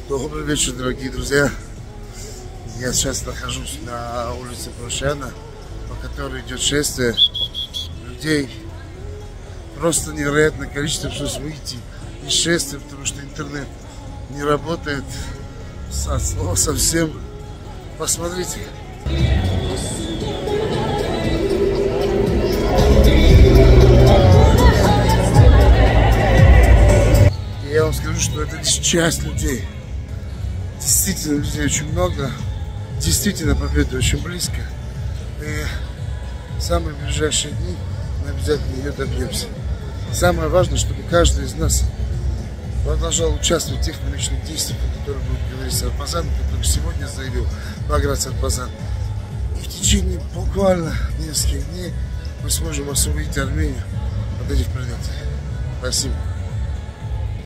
Добрый вечер, дорогие друзья. Я сейчас нахожусь на улице Прошяна, по которой идет шествие людей. Просто невероятное количество, пришлось выйти из шествия, потому что интернет не работает от слова совсем. Посмотрите. И я вам скажу, что это лишь часть людей. Действительно, людей очень много. Действительно, победа очень близко. И в самые ближайшие дни мы обязательно ее добьемся. Самое важное, чтобы каждый из нас продолжал участвовать в тех научных действиях, о которых будет говорить Сарбазан, который сегодня заявил Баграт Сарбазан. И в течение буквально нескольких дней мы сможем освободить Армению от этих предателей. Спасибо.